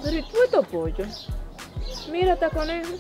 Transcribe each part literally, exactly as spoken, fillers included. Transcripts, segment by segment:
Pero ¿y tú estos pollos? Mira, está conejo.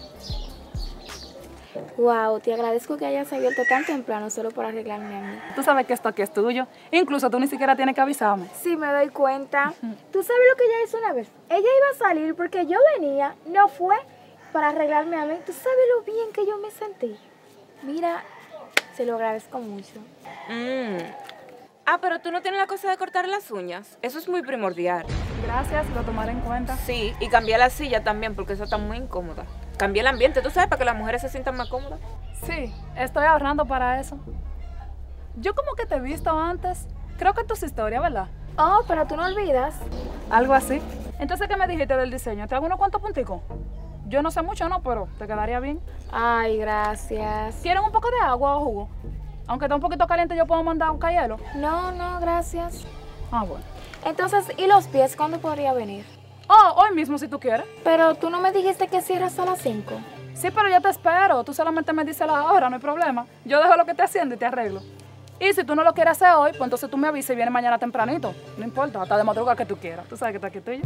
Wow, te agradezco que hayas abierto tan temprano solo por arreglarme a mí. Tú sabes que esto aquí es tuyo. Incluso tú ni siquiera tienes que avisarme. Sí, me doy cuenta. ¿Tú sabes lo que ella hizo una vez? Ella iba a salir porque yo venía, no fue para arreglarme a mí. ¿Tú sabes lo bien que yo me sentí? Mira, se lo agradezco mucho. Mm. Ah, pero tú no tienes la cosa de cortar las uñas. Eso es muy primordial. Gracias, lo tomaré en cuenta. Sí, y cambiar la silla también, porque eso está muy incómoda. Cambia el ambiente, tú sabes, para que las mujeres se sientan más cómodas. Sí, estoy ahorrando para eso. Yo como que te he visto antes. Creo que en tus historias, ¿verdad? Oh, pero tú no olvidas. Algo así. Entonces, ¿qué me dijiste del diseño? ¿Te hago unos cuantos punticos? Yo no sé mucho, no, pero te quedaría bien. Ay, gracias. ¿Quieren un poco de agua o jugo? Aunque está un poquito caliente, yo puedo mandar un hielo. No, no, gracias. Ah, bueno. Entonces, ¿y los pies cuándo podría venir? Oh, hoy mismo si tú quieres. Pero tú no me dijiste que cierras a las cinco. Sí, pero yo te espero. Tú solamente me dices la hora, no hay problema. Yo dejo lo que esté haciendo y te arreglo. Y si tú no lo quieres hacer hoy, pues entonces tú me avisas y vienes mañana tempranito. No importa, hasta de madrugada que tú quieras. Tú sabes que está aquí tuyo.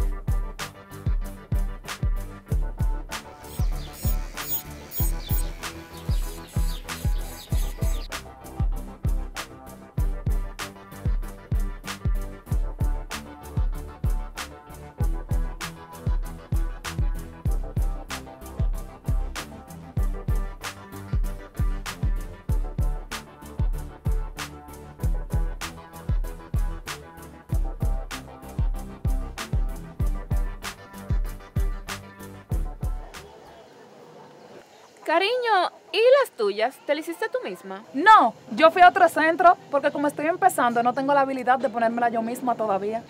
Cariño, ¿y las tuyas? ¿Te las hiciste tú misma? No, yo fui a otro centro porque como estoy empezando no tengo la habilidad de ponérmela yo misma todavía.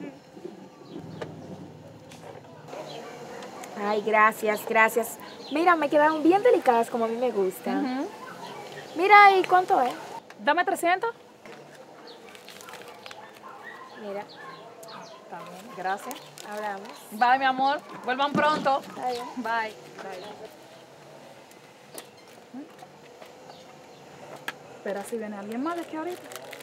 Ay, gracias, gracias. Mira, me quedaron bien delicadas como a mí me gustan. Uh-huh. Mira, ¿y cuánto es? Dame trescientos. Mira, Está bien, gracias. hablamos. Bye, mi amor. Vuelvan pronto. Está bien. Bye. Bye. Espera si viene alguien más de aquí ahorita.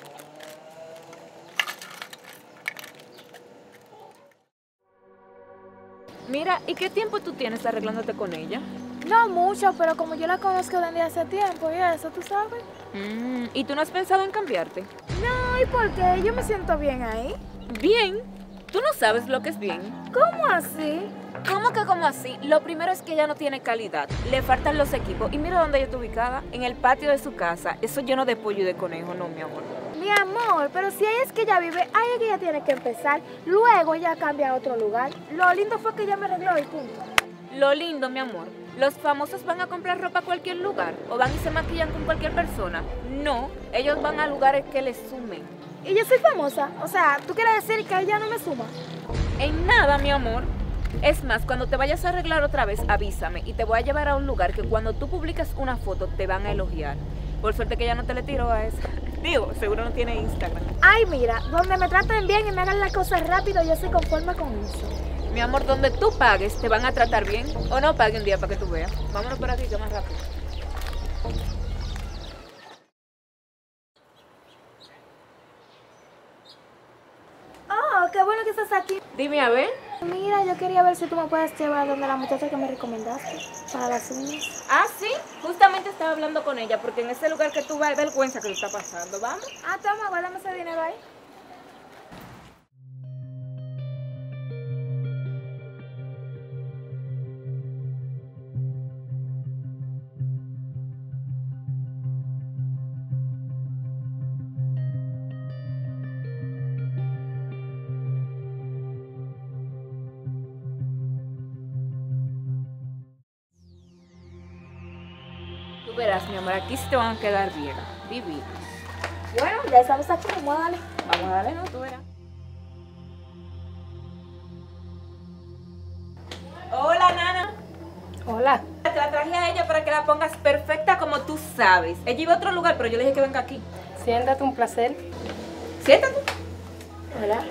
Mira, ¿y qué tiempo tú tienes arreglándote con ella? No mucho, pero como yo la conozco desde hace tiempo y eso, ¿tú sabes? Mm, ¿y tú no has pensado en cambiarte? No, ¿y por qué? Yo me siento bien ahí. Bien. Tú no sabes lo que es bien. ¿Cómo así? ¿Cómo que como así? Lo primero es que ella no tiene calidad. Le faltan los equipos. Y mira dónde ella está ubicada. En el patio de su casa. Eso lleno de pollo y de conejo. No, mi amor. Mi amor, pero si ahí es que ella vive, ahí es que ella tiene que empezar. Luego ella cambia a otro lugar. Lo lindo fue que ella me arregló y punto. Lo lindo, mi amor. ¿Los famosos van a comprar ropa a cualquier lugar? ¿O van y se maquillan con cualquier persona? No. Ellos van a lugares que les sumen. Y yo soy famosa. O sea, ¿tú quieres decir que ella no me suma? En nada, mi amor. Es más, cuando te vayas a arreglar otra vez, avísame y te voy a llevar a un lugar que cuando tú publicas una foto te van a elogiar. Por suerte que ya no te le tiro a esa. Digo, seguro no tiene Instagram. Ay, mira, donde me traten bien y me hagan las cosas rápido, yo soy conforme con eso. Mi amor, donde tú pagues, te van a tratar bien. O no pague un día para que tú veas. Vámonos por aquí, que más rápido. Oh, qué bueno que estás aquí. Dime a ver. Mira, yo quería ver si tú me puedes llevar donde la muchacha que me recomendaste para las uñas. Ah, sí. Justamente estaba hablando con ella porque en ese lugar que tú vas, hay vergüenza que le está pasando. Vamos. Ah, toma, guárdame ese dinero ahí. Tú verás, mi amor, aquí sí te van a quedar bien. Vividas. Bueno, ya estamos aquí, vamos a darle. Vamos a darle, ¿no? Tú verás. Hola, Nana. Hola. Te la traje a ella para que la pongas perfecta como tú sabes. Ella iba a otro lugar, pero yo le dije que venga aquí. Siéntate, un placer. Siéntate. Hola.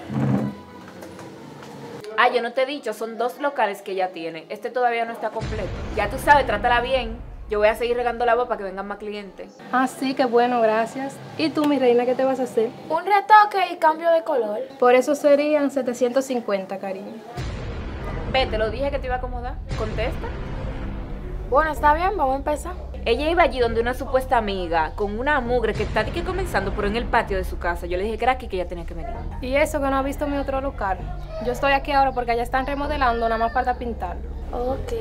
Ah, yo no te he dicho, son dos locales que ella tiene. Este todavía no está completo. Ya tú sabes, trátala bien. Yo voy a seguir regando la voz para que vengan más clientes. Ah, sí, qué bueno, gracias. ¿Y tú, mi reina, qué te vas a hacer? Un retoque y cambio de color. Por eso serían setecientos cincuenta, cariño. Ve, te lo dije que te iba a acomodar. Contesta. Bueno, está bien, vamos a empezar. Ella iba allí donde una supuesta amiga, con una mugre que está de que comenzando, pero en el patio de su casa. Yo le dije que era aquí que ella tenía que venir. Y eso que no ha visto mi otro local. Yo estoy aquí ahora porque allá están remodelando, nada más falta pintarlo. Ok.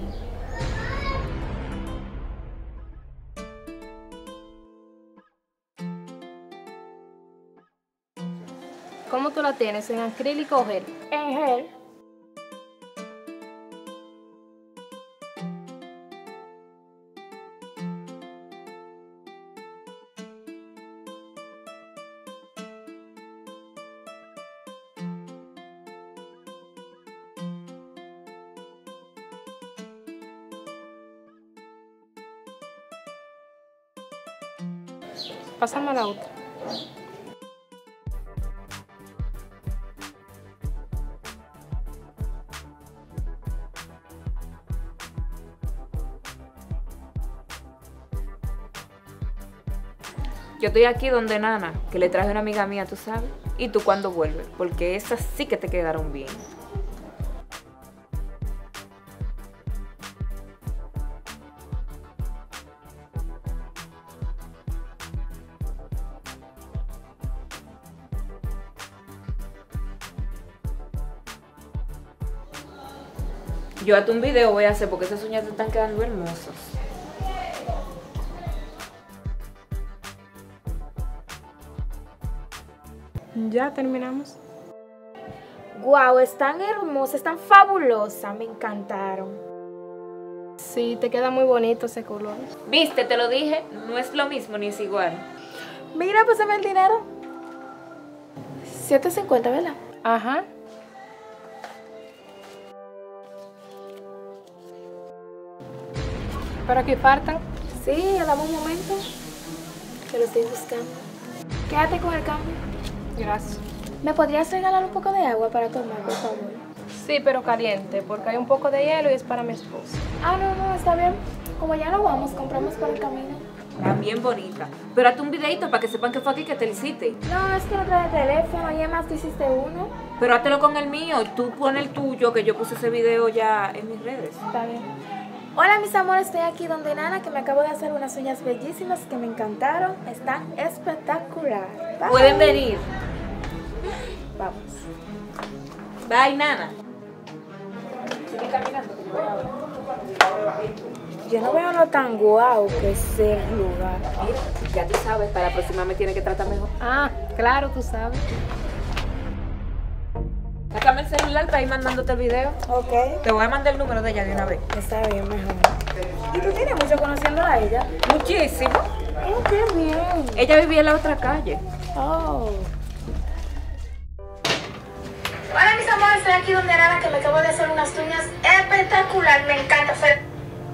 ¿Cómo tú la tienes? ¿En acrílico o gel? En gel. Pásame la otra. Yo estoy aquí donde Nana, que le traje una amiga mía, tú sabes. Y tú cuando vuelves, porque esas sí que te quedaron bien. Yo hasta un video voy a hacer porque esas uñas te están quedando hermosas. Ya terminamos. Guau, están hermosas, están fabulosas, me encantaron. Sí, te queda muy bonito ese color. Viste, te lo dije, no es lo mismo ni es igual. Mira, pásame el dinero. siete cincuenta, ¿verdad? Ajá. ¿Pero aquí faltan? Sí, dame un momento. Que lo estoy buscando. Quédate con el cambio. Gracias. ¿Me podrías regalar un poco de agua para tomar, por favor? Sí, pero caliente, porque hay un poco de hielo y es para mi esposa. Ah, no, no, está bien. Como ya no vamos, compramos por el camino. Está bien bonita. Pero hazte un videito para que sepan que fue aquí que te lo hiciste. No, es que no trae teléfono y además tú hiciste uno. Pero hátelo con el mío y tú pon el tuyo, que yo puse ese video ya en mis redes. Está bien. Hola mis amores, estoy aquí donde Nana, que me acabo de hacer unas uñas bellísimas que me encantaron. Están espectacular. Bye. Pueden venir. Vamos. Bye, Nana. Sigue caminando que yo voy a ver. Yo no veo lo tan guau que es el lugar. Mira, ya tú sabes, para la próxima me tiene que tratar mejor. Ah, claro, tú sabes. Sácame el celular para ir mandándote el video. Ok. Te voy a mandar el número de ella de una vez. Está bien, mejor. ¿Y tú tienes mucho conociéndola a ella? Muchísimo. Oh, qué bien. Ella vivía en la otra calle. Oh. Hola mis amores, estoy aquí donde Nana, que me acabo de hacer unas uñas espectacular. Me encanta hacer.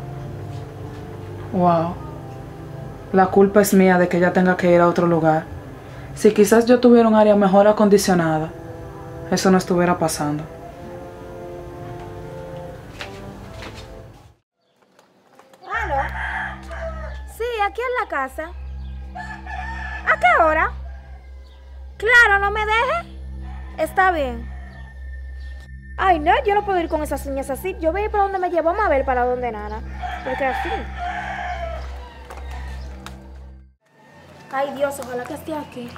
Wow. La culpa es mía de que ella tenga que ir a otro lugar. Si quizás yo tuviera un área mejor acondicionada, eso no estuviera pasando. ¿Aló? Sí, aquí en la casa. ¿A qué hora? Claro, no me deje. Está bien. Ay, no, yo no puedo ir con esas uñas así. Yo voy a ir para donde me llevó a ver para donde Nana. Porque así. Ay, Dios, ojalá que esté aquí.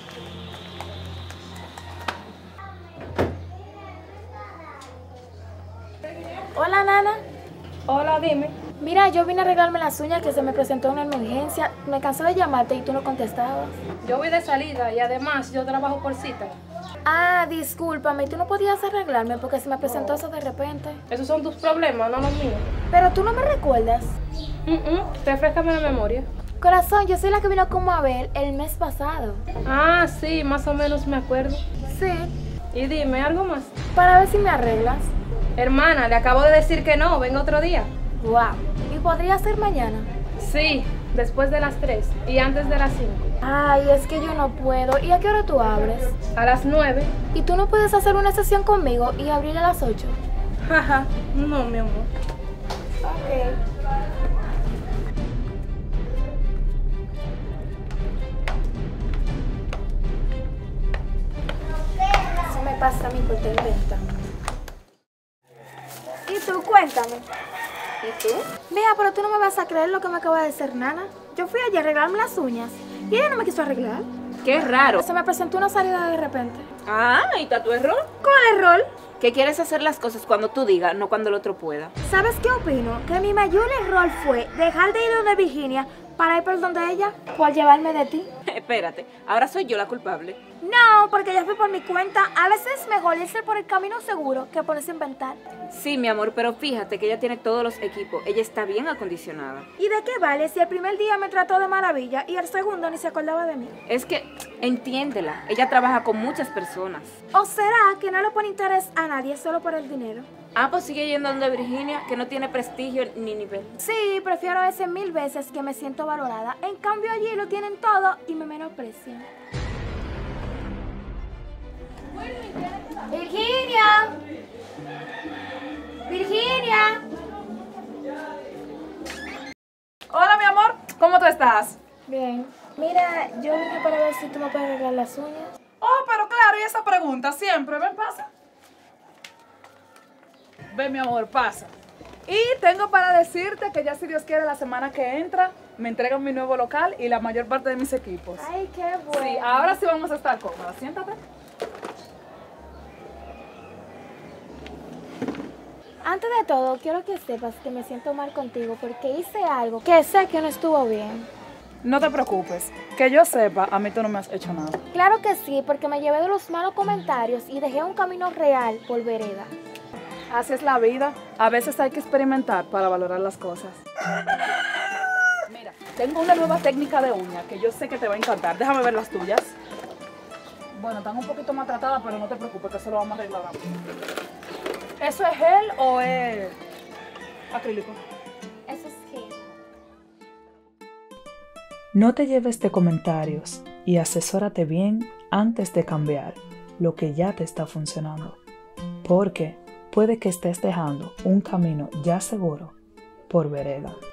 Hola, Nana. Hola, dime. Mira, yo vine a arreglarme las uñas que se me presentó una emergencia. Me cansé de llamarte y tú no contestabas. Yo voy de salida y además yo trabajo por cita. Ah, discúlpame, tú no podías arreglarme porque se me presentó eso de repente. Esos son tus problemas, no los míos. Pero tú no me recuerdas. Mm -mm, refrescame la memoria. Corazón, yo soy la que vino como a ver el mes pasado. Ah, sí, más o menos me acuerdo. Sí, Y dime, ¿algo más? para ver si me arreglas. Hermana, le acabo de decir que no, ven otro día. Wow. ¿Y podría ser mañana? Sí, después de las tres y antes de las cinco. Ay, es que yo no puedo. ¿Y a qué hora tú abres? A las nueve. ¿Y tú no puedes hacer una sesión conmigo y abrir a las ocho? Jaja, no, mi amor. Ok. Eso me pasa a mí por tener venta. tú? Cuéntame. ¿Y tú? Mira, pero tú no me vas a creer lo que me acaba de decir Nana. Yo fui allí a arreglarme las uñas y ella no me quiso arreglar. Qué raro. Se me presentó una salida de repente. Ah, ¿y está tu error? ¿Cuál error? Que quieres hacer las cosas cuando tú digas, no cuando el otro pueda. ¿Sabes qué opino? Que mi mayor error fue dejar de ir donde Virginia para ir por donde ella, por llevarme de ti. Espérate, ahora soy yo la culpable. No, porque yo fui por mi cuenta. A veces es mejor irse por el camino seguro que ponerse a inventar. Sí, mi amor, pero fíjate que ella tiene todos los equipos. Ella está bien acondicionada. ¿Y de qué vale si el primer día me trató de maravilla y el segundo ni se acordaba de mí? Es que, entiéndela, ella trabaja con muchas personas. ¿O será que no le pone interés a nadie solo por el dinero? Ah, pues sigue yendo donde Virginia, que no tiene prestigio ni nivel. Sí, prefiero a ese mil veces que me siento valorada. En cambio allí lo tienen todo y me menosprecian. Virginia. Virginia. Hola, mi amor. ¿Cómo tú estás? Bien. Mira, yo vine para ver si tú me puedes arreglar las uñas. Oh, pero claro, y esa pregunta siempre. Ven, pasa. Ven, mi amor, pasa. Y tengo para decirte que ya si Dios quiere la semana que entra me entregan mi nuevo local y la mayor parte de mis equipos. Ay, qué bueno. Sí, ahora sí vamos a estar cómodas. Siéntate. Antes de todo, quiero que sepas que me siento mal contigo porque hice algo que sé que no estuvo bien. No te preocupes. Que yo sepa, a mí tú no me has hecho nada. Claro que sí, porque me llevé de los malos comentarios y dejé un camino real por vereda. Así es la vida. A veces hay que experimentar para valorar las cosas. Mira, tengo una nueva técnica de uña que yo sé que te va a encantar. Déjame ver las tuyas. Bueno, están un poquito maltratadas, pero no te preocupes, que eso lo vamos a arreglar rápido. ¿Eso es gel o es acrílico? Eso es gel. No te lleves de comentarios y asesórate bien antes de cambiar lo que ya te está funcionando, porque puede que estés dejando un camino ya seguro por vereda.